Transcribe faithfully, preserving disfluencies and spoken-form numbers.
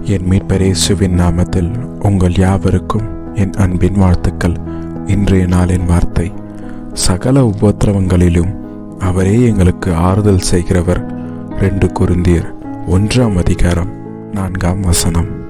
என் மீட்பர் இயேசுவின் நாமத்தில் உங்கள் யாவருக்கும் என் அன்பின் வாழ்த்துக்கள். இன்றைய நாளின் வார்த்தை, சகல உபத்திரவங்களிலும் அவரே எங்களுக்கு ஆறுதல் செய்கிறவர். ரெண்டு கொரிந்தியர் ஒன்றாம் அதிகாரம் நான்காம் வசனம்.